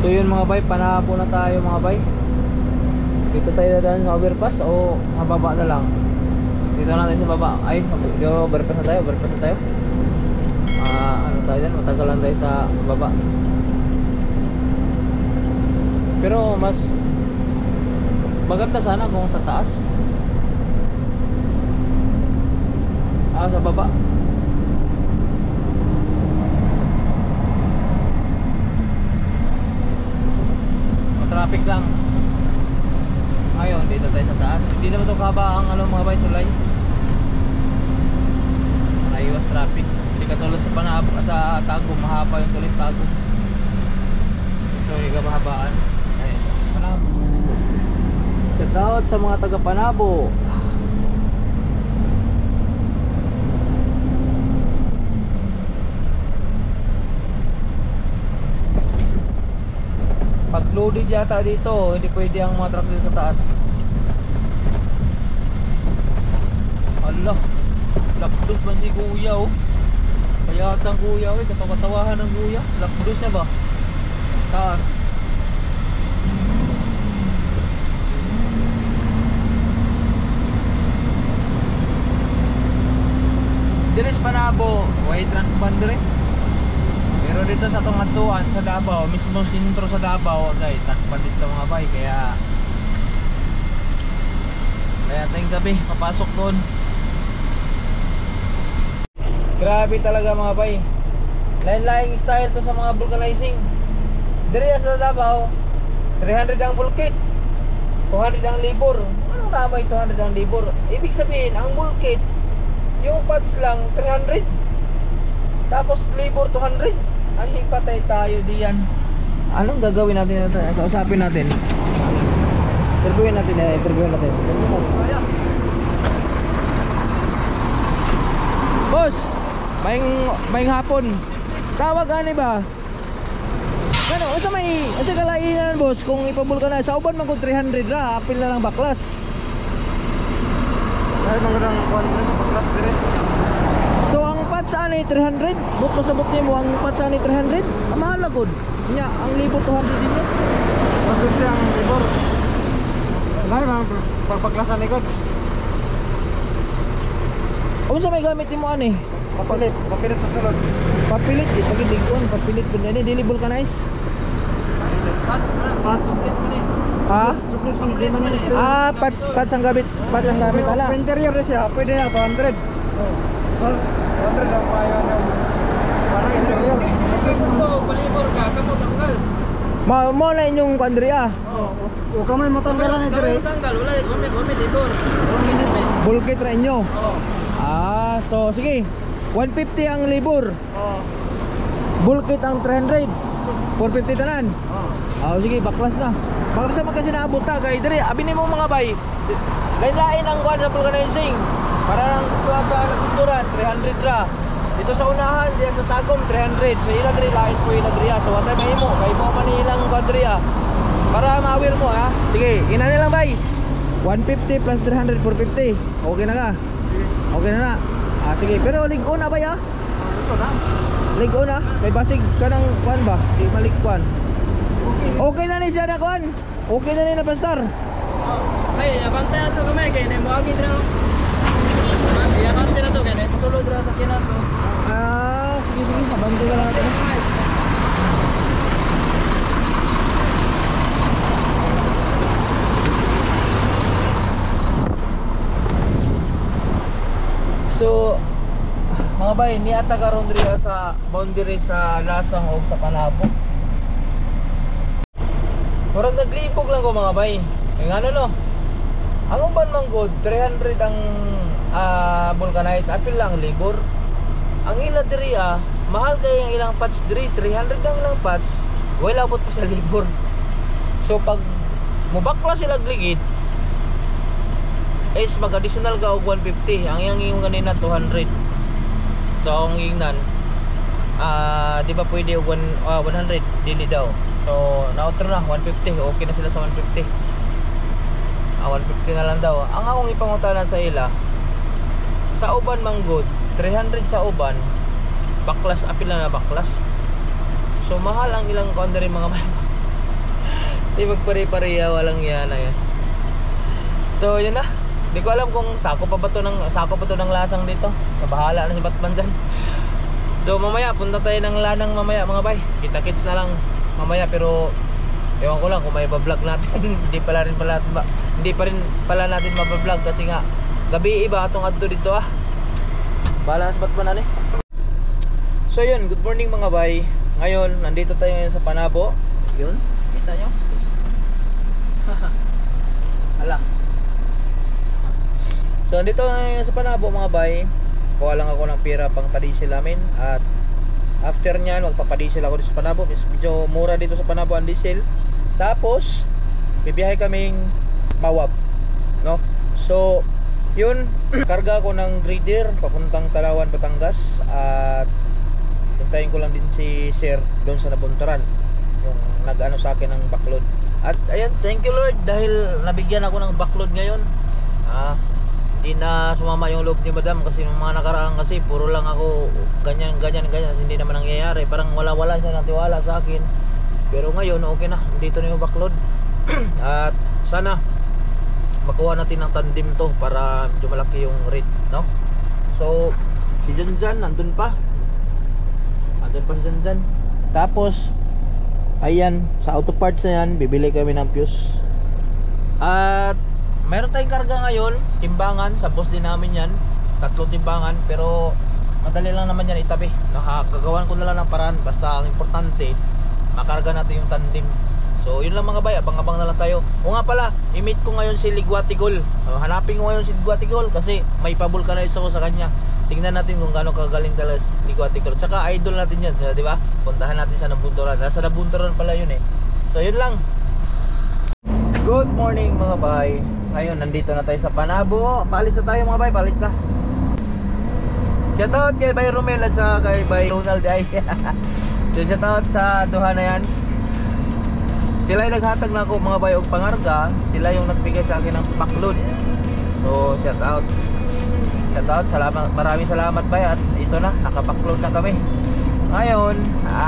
So yun mga bay, panapo na tayo mga bay. Dito tayo dadaan sa overpass o mababa na lang. Dito na tayo sa baba. Ay, overpass na tayo, overpass na tayo. Ano tayo dyan, matagal lang tayo sa baba. Pero mas maganda sana kung sa taas. Sa baba. Traffic lang. Ayun, dito tayo sa taas. Hindi naman ito kaba ang mga bay, tulay. Naiwas traffic. Hindi katulad sa Panabo, sa Tagum, mahaba yung tulay sa Tagum. Ito hindi ka mahabaan. Ayun, Panabo. Shout out sa mga taga Panabo. Pag loaded yata dito, hindi pwede ang mga truck dito sa taas. Allah, lakdos ba si kuya oh. Payatang kuya oh, katawa-katawahan ng kuya. Lakdos niya ba? Taas. Dinis Panabo, way truck bandre. Pero dito sa Tunghatuan, sa Davao, mismo sentro sa Davao, guys, takpan dito mga bay, kaya tayong gabi, papasok doon. Grabe talaga mga bay. Lain-laing style to sa mga vulcanizing. Diri sa Davao, 300 ang bulkit, 200 ang libor. Anong namay 200 ang libor? Ibig sabihin, ang bulkit, yung pads lang 300. Tapos libor 200. Ay, patay tayo diyan. Anong gagawin natin natin? Kausapin natin. Interviewin natin. Boss, maing hapon. Tawag ani ba? Ano, asa kalainan boss kung ipabulkan na sa uban man kung 300 ra, apil na lang baklas. Ay, magandang kuwan sa baklas dire. So ang pads ani 300, but masabot niyo mo ang pads ani 300. Ang mahal agud. Nya ang libo 200 din niya. Maganda ang libor. Wala bang pagpaklasan likod. Unsa may gamit nimo ani? Papilit sa sulod. Papilit di pag digon, papilit pud ni dili vulcanize. Pads. Ha? Triples man. Pads ang gamit, ala. Interior siya, pwede na 200. Oh. 200 ang payo niya. Para interior. Kasi mo palibor ka, kamo tanggal. Mo na inyong Andrea. O kamay mo tanggalan ni dire. Tanggal, wala libor. Bulkit ra inyo. Oh. So sige. 150 ang libur. Oh. Bulkit ang 300. 450 tanan. Sige, baklas na. Baklas naman kasi naabot na kay dire. Abi nimo mga bay. Lain-lain ang kuan sa vulcanizing. Para lang dito sa kulturan 300 ra. Dito sa unahan diyan sa Tagum 300. So ila diri lain po ila diri. So watay mahimo kay mo man ilang kuadriya. Para ma-aware mo ha. Sige, ina na lang bay. 150 plus 300 450. Okay na ka? Okay na na. Sige, pero ligo na ba ya? Ligo na? May basig ka ng kuan ba? Di malikwan. Okay na ni siya na kuan. Okay na ni na pastor. Ay, abante na to kami kay na mo agi dra. Abante na to kay na sulod dra sa kinan to. Sige, abante ka lang natin. So mga bay, niata karon diri sa boundary sa Lasang o sa Panabo. Murag naglibog lang ko mga bay. Kaya ano no? Ang uban man good 300 ang vulcanized, apil lang libor. Ang ila diri mahal kay ang ilang patch diri 300 lang lang patch. Wala abot pa sa libor. So pag mubakla sila ligid is mag-additional ka og 150. Ang yung kanina 200. So ang ingnan di ba pwede og 100 dili daw. So na-outro na 150. Okay na sila sa 150. 150 na lang daw. Ang akong ipangutanan sa ila sa uban manggod 300 sa uban, baklas apil na baklas. So mahal ang ilang boundary mga Di magpare-pareha, walang yan na yan. So yun na. Di ko alam kung sako pa to ng lasang dito. Nabahala na si Batman dyan. So mamaya punta tayo ng lanang mamaya mga bay. Kita-kits na lang mamaya, pero ewan ko lang kung may bablog natin. Hindi pa rin pala natin mabablog kasi nga gabi iba atong adto dito ah. Bahala na si Batman eh. So yun, good morning mga bay. Ngayon, nandito tayo ngayon sa Panabo. Yun, kita nyo? Hala. So nandito ngayon sa Panabo mga bay. Kuha lang ako ng pira pang padiesel namin. At after nyan, magpapadiesel ako dito sa Panabo. Medyo mura dito sa Panabo ang diesel. Tapos, bibiyahe kaming Mawab, no? So, yun, karga ko ng grader papuntang Talawan, Batangas. At hintayin ko lang din si Sir doon sa Nabunturan, yung nag-ano sa akin ng backload. At ayan, thank you Lord dahil nabigyan ako ng backload ngayon. Hindi na sumama yung loob ni Madam kasi yung mga nakaraan kasi puro lang ako ganyan, hindi naman nangyayari. Parang wala siya ng tiwala sa akin. Pero ngayon okay na, dito na yung backload. At sana makuha natin ng tandem to para medyo malaki yung rate, no? So si Janjan nandun pa si Janjan. Tapos ayan, sa auto parts na yan bibili kami ng fuse. At meron tayong karga ngayon, timbangan, sa boss din namin yan, 3 timbangan, pero madali lang naman yan itabi. Gagawan ko na lang ng paraan, basta ang importante makarga natin yung tandem. So yun lang mga bay, abang-abang na lang tayo. O nga pala, i-meet ko ngayon si Ligwatigol. Hanapin ko ngayon si Ligwatigol kasi may pa-vulcanize ako sa kanya. Tingnan natin kung gaano kagaling talaga si Ligwatigol. Tsaka idol natin yan, di ba? Puntahan natin sa Nabunturan. Nasa Nabunturan pala yun eh. So yun lang. Good morning mga bay. Ngayon nandito na tayo sa Panabo. Paalis na tayo mga bay, paalis na. Shoutout kay Bay Romel at sa kay Bay Ronald ay. So shoutout sa duha na yan. Sila yung naghatag na ako mga bay og pangarga. Sila yung nagbigay sa akin ng backload. So shoutout. Salamat, maraming salamat bay. At ito na, naka-backload na kami. Ngayon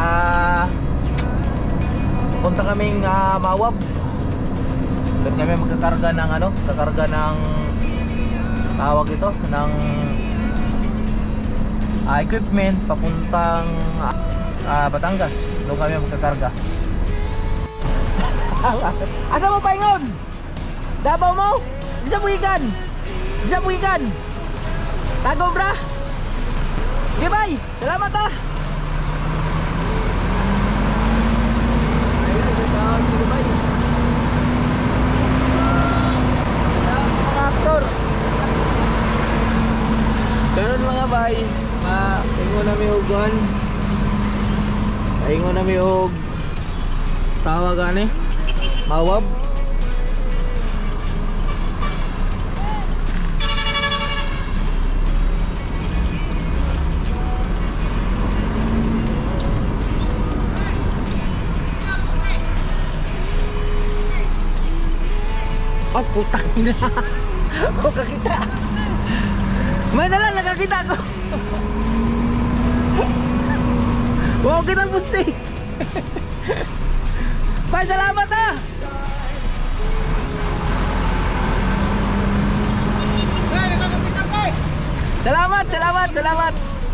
punta kaming Mawab. Doon kami magkakarga ng tawag ito ng equipment papuntang Batangas. Doon kami magkakarga. Asa mo paingon? Dabaw mo? Bisa mo ikan? Tago bra? Okay bye, salamat ah. Aktor. Ganun mga bay, ingon na may hugon. Ingon na may hug. Tawagan eh. Mawab. Oh putang ina. Oh kakita. May dala nakakita ko. Wow, kitang pusti. Bay, salamat ah. Salamat.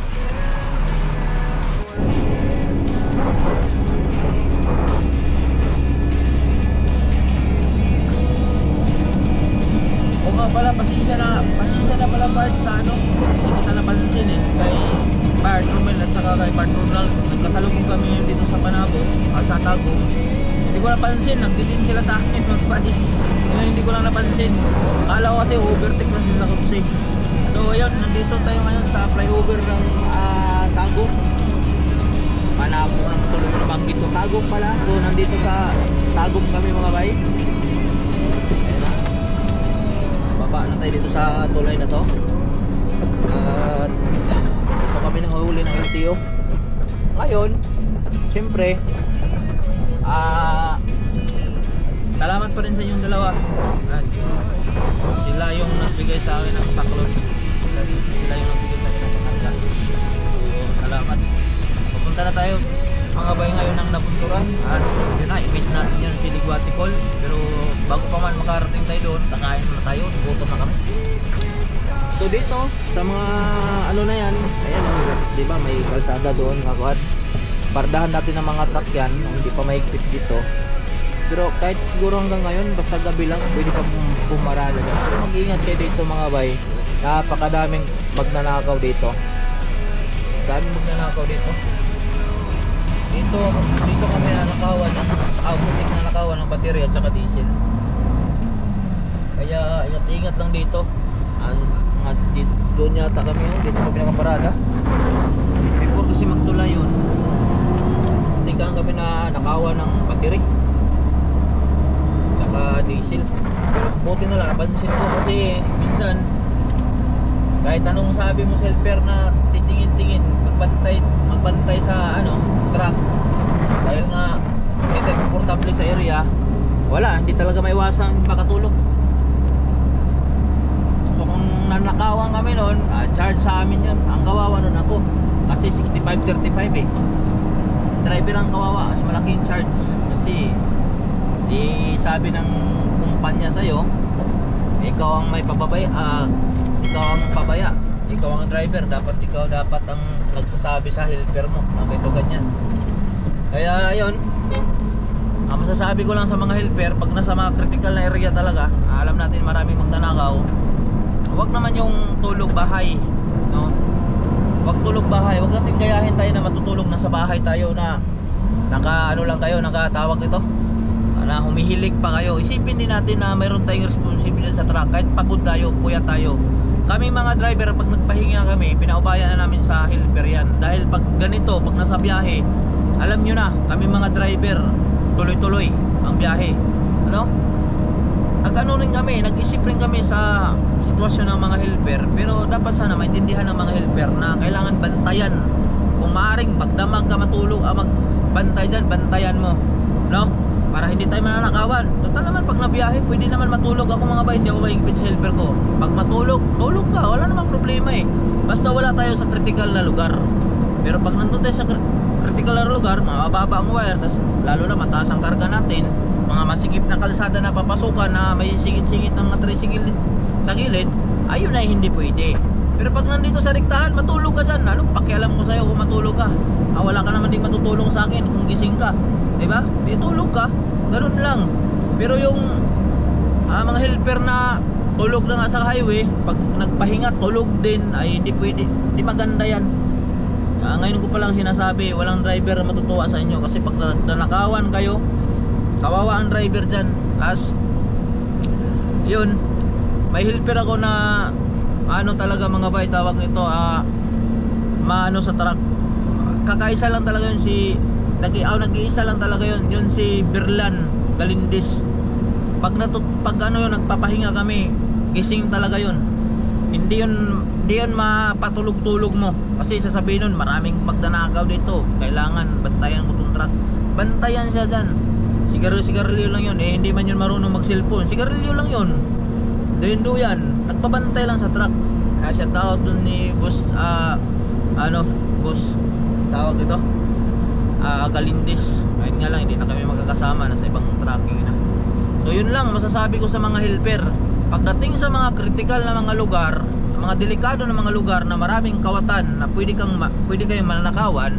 O nga pala, pasensya na pala part sa ano. Hindi ka napansin eh. Kay Bart Romel at saka kay Bart Ronald. Nagkasalubong kami dito sa Panabo, sa Tago. Hindi ko napansin, nagdidin sila sa akin magpalis. Ngayon hindi ko lang napansin. Akala ko kasi overtake na sila kutsi. So ayun, nandito tayo ngayon sa flyover ng Tago. Panabo na tuloy na nabanggit ko. Tagum pala. So nandito sa Tagum kami mga bay. Ayan na. Baba na tayo dito sa tulay na to. At ito kami nahuli ng LTO. Ngayon, siyempre salamat pa rin sa inyong dalawa. Sila yung nagbigay sa akin ng backload. Sila yung nagbigay sa akin ng pangarga. So salamat. Pupunta na tayo mga bay ngayon ng Nabunturan. At yun na, i-meet natin yan si Guaticol. Pero bago pa man makarating tayo doon, kakain na tayo, gutom na kami. So dito, sa mga ano na yan, ayan, di ba may kalsada doon, kakuan. Pardahan natin ng mga truck yan, hindi pa mahigpit dito. Pero kahit siguro hanggang ngayon, basta gabi lang, pwede pa pumarada dyan. Pero mag-iingat kayo dito mga bay, napakadaming magnanakaw dito. Daming magnanakaw dito. Dito kami nanakawan ng butik na nakawan ng baterya at saka diesel. Kaya ingat lang dito. Doon yata kami, dito kami nakaparada. Before kasi magtulay yun, hindi kami na nakawan ng battery at saka diesel. Pero buti na lang, napansin ko kasi minsan kahit anong sabi mo sa helper na titingin-tingin, magbantay sa truck, dahil nga hindi tayo komportable sa area, wala, hindi talaga maiwasan makatulog. So kung nanakawan kami noon, charge sa amin yun. Ang kawawa nun ako kasi 65-35 eh. Driver ang kawawa kasi malaking charge. Kasi di sabi ng kumpanya sa'yo, ikaw ang may pababaya, ikaw ang pabaya, ikaw ang driver, ikaw dapat ang nagsasabi sa helper mo na ganito ganyan. Kaya ayun, ang masasabi ko lang sa mga helper, pag nasa mga critical na area talaga, alam natin maraming magnanakaw, wag naman yung tulog bahay, no? Wag tulog bahay, wag natin gayahin tayo na matutulog na sa bahay tayo na nakatawag nito, na humihilig pa kayo. Isipin din natin na mayroon tayong responsibilidad sa truck, kahit pagod tayo, puyat tayo. Kami mga driver, pag nagpahinga kami, pinaubayan na namin sa helper yan. Dahil pag ganito, pag nasa biyahe, alam nyo na, kami mga driver, tuloy-tuloy ang biyahe, ano? Ano rin kami, nag-isip rin kami sa sitwasyon ng mga helper. Pero dapat sana maintindihan ng mga helper na kailangan bantayan. Kung maaaring magdamag ka matulog, magbantay dyan, bantayan mo, no? Para hindi tayo mananakawan. Total naman pag nabiyahe, pwede naman matulog ako mga bay, hindi ako mahigpit sa helper ko. Pag matulog, tulog ka, wala namang problema eh. Basta wala tayo sa critical na lugar. Pero pag nandun tayo sa critical na lugar, mababa ang wire, tas lalo na mataas ang karga natin, mga masikip na kalsada na papasukan na may singit-singit ng tricycle sa gilid, ayun ay hindi pwede. Pero pag nandito sa rektahan, matulog ka dyan. Anong pakialam ko sa'yo kung matulog ka? Wala ka naman din matutulong sa akin kung gising ka, diba? Di tulog ka, ganun lang. Pero yung mga helper na tulog na nga sa highway, pag nagpahinga tulog din, ay hindi pwede, hindi maganda yan. Ngayon ko palang sinasabi, walang driver na matutuwa sa inyo. Kasi pag nanakawan kayo, kawawa ang driver dyan. Tapos yun, may helper ako na talaga mga bay, tawag nito maano sa truck. Kakaisa lang talaga yun, nag-iisa lang talaga yun si Berlan Galindis. Pag nagpapahinga kami, gising talaga yun. Hindi yun mapatulog-tulog mo. Kasi sasabihin nun, maraming magnanakaw dito, kailangan bantayan ko itong truck. Bantayan siya dyan. Sigarilyo lang yun. Hindi man yun marunong mag-cellphone. Sigarilyo lang yun. Do yan. Nagpabantay lang sa truck. Kaya siya tawag dun ni boss, boss, tawag ito, Galindis. Ngayon nga lang, hindi na kami magkakasama, nasa ibang tracking na. So yun lang masasabi ko sa mga helper. Pagdating sa mga critical na mga lugar, mga delikado na mga lugar na maraming kawatan na pwede kayong mananakawan,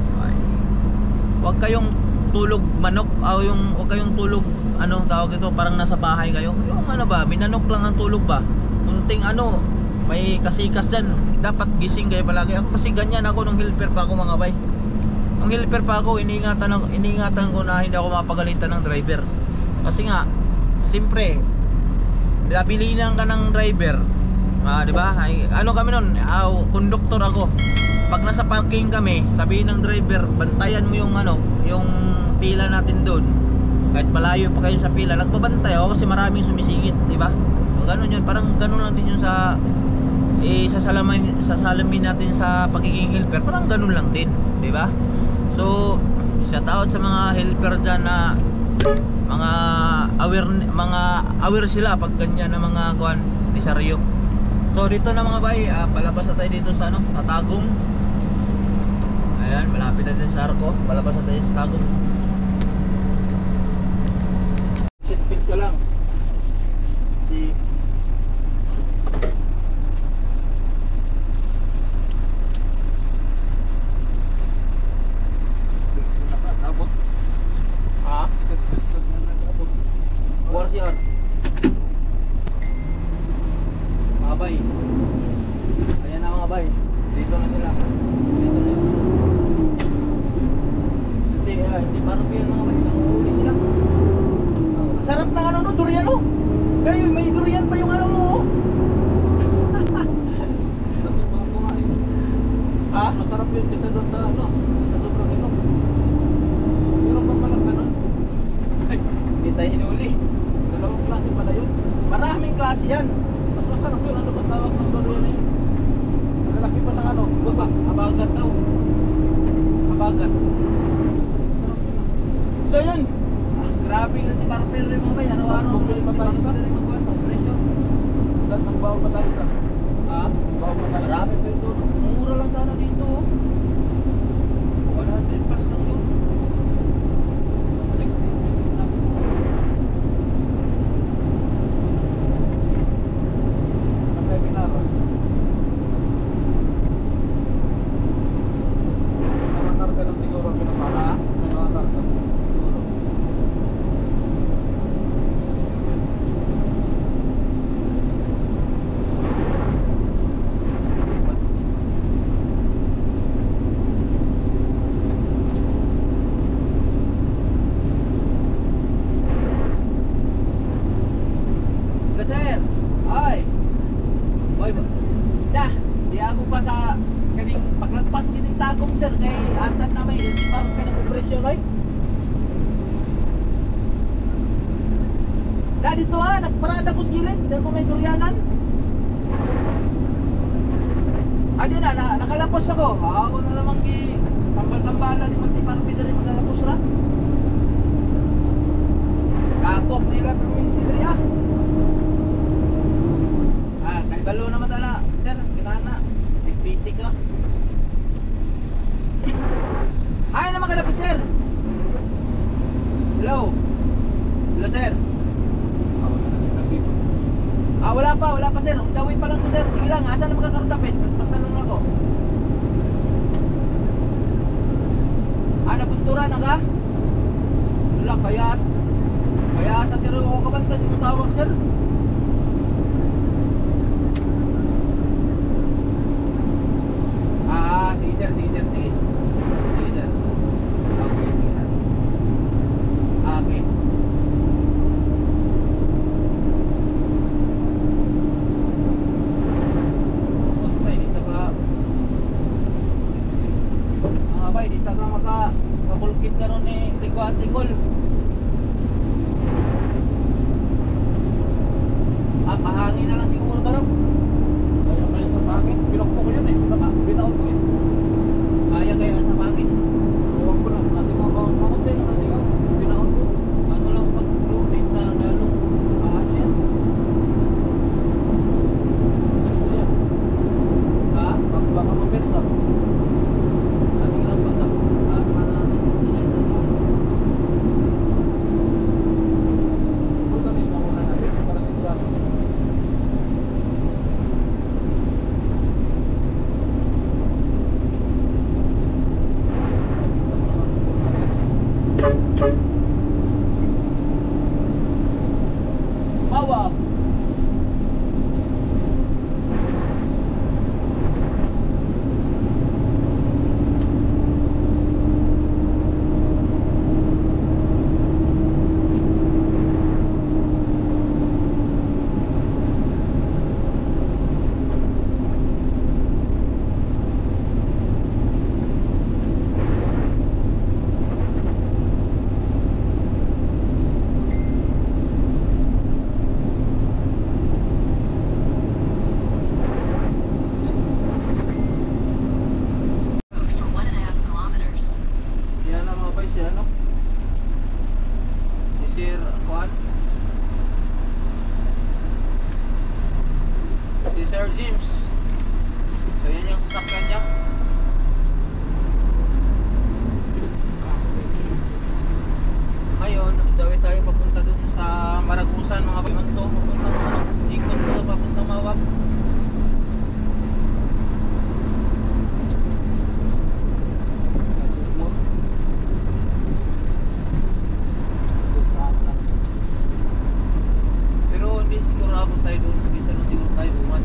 huwag kayong tulog manok, huwag kayong tulog tawag ito, parang nasa bahay kayo. Yung minanok lang ang tulog ba? Kunting may kasikas dyan, dapat gising kayo palagi. Ako kasi ganyan ako nung helper pa ako mga bay. Nung helper pa ako, iniingatan ko na hindi ako mapagalitan ng driver. Kasi nga, siyempre, pilihan ka ng driver, diba? Kami nun, conductor ako. Pag nasa parking kami, sabihin ng driver, bantayan mo yung pila natin doon. Kahit malayo pa kayo sa pila, nagbabantay ako kasi maraming sumisingit, diba? So, ganun yun, parang ganun lang din yun sa salamin natin sa pagiging helper, parang ganun lang din, diba? So, shout out sa mga helper dyan na mga aware sila pag ganyan na mga disaryo. So dito na mga bay, palabas na tayo dito sa Tatagum. Ayan, malapit na din sa Arco. Palabas na tayo sa Tatagum. klase yan. Mas masarap yun. Ano ba tawag ng durian na yun? Nalalaki pa ng ano? Guba. Habagat daw. Habagat. So yun. Grabe yun si Parpil rin mga bay. Ano-ano. Bumili pa tayo isa? Presyo. Dahil nagbaon pa tayo isa. Ha? Baon pa tayo. Marami pa ito. Mura lang sana dito. 100 plus lang yun. 60. Ang pinara. Mga karga lang siguro ang pinapara. May mga karga. Siguro. Hello, sir. Ay. Boy, dah. Di ako pa sa kaning paglagpas kining tagong sir kay atan na may parang pinag-operasyon ay. Da dito nagparada ko sa gilid, dahil ko may durianan. Adi na, nakalapos ako. Ako na lamang ki tambal-tambalan ni Marti Parpi dari magalapos ra. Kapok nila perminti dari kahit balo naman tala, sir, kinana. Nagpitik ka. Ay naman kalapit, sir. Hello. Hello, sir. Wala pa sir. Dawin pa lang ko, sir. Sige lang, asa na magkakaroon paspasan lang ako. Nabuntura na ka? Wala, kaya sa sir ako kabanta si mong tawag, sir. Sige sir, sige sir, sige. Sige sir. Okay, sige sir. Okay. Dito ka makabulkit ka ron ni Tigol. Pahangin na lang siguro ka ron. Kaya kayo sa pangit. Pinokpo ko yun eh. Binaon ko yun. Kaya kayo sa pangin. Ewan ko lang. Nasi mga baon. Mamunti na kasi ko. Binaon ko. Kaso lang pag-loading na lalong paano yan? Persa yan. Ha? Baka mapersa. Aming lang pagkak. Kasama natin. Sa pangin. Putanis na muna natin. Para sigurado. Mawag. For 1.5 kilometers. Yan ang mga boys, yan, no? Si Sir Juan. Si Sir James. So yan yung sasakyan niya. Ngayon, dawi tayo papunta dun sa Maragusan, mga Pimanto. Papunta mo, ikot mo, papunta Mawag. Kasi mo. Saan lang. Pero hindi siguro abot tayo dun. Dito na siguro tayo buwan.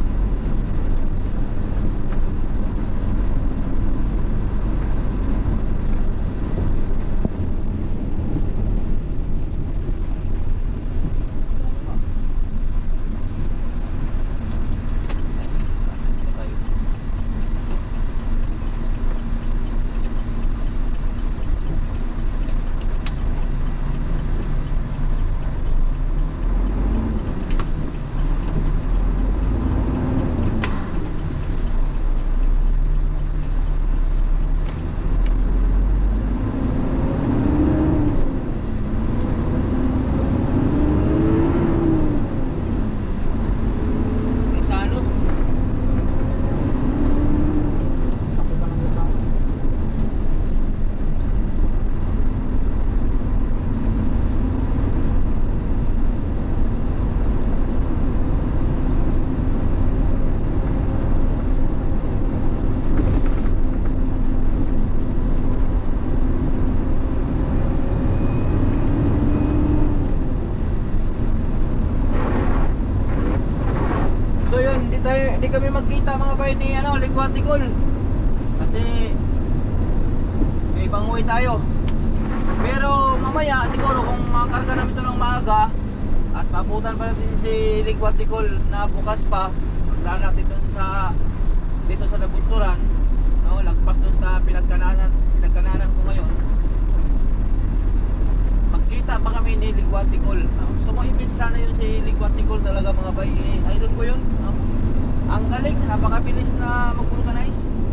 hindi kami magkita mga bay ni Ligwatikol. Kasi may ibang uwi tayo. Pero mamaya siguro kung makarga namin ito ng maaga at maabutan pa natin si Ligwatikol na bukas pa, puntahan natin dun sa dito sa Nabunturan, no, lagpas dun sa pinagkananan ko ngayon. Magkita pa kami ni Ligwatikol. Gusto ko i-meet sana yun si Ligwatikol talaga mga bay. Idol ko yun. Ang galing, napakabilis na mag-vulcanize.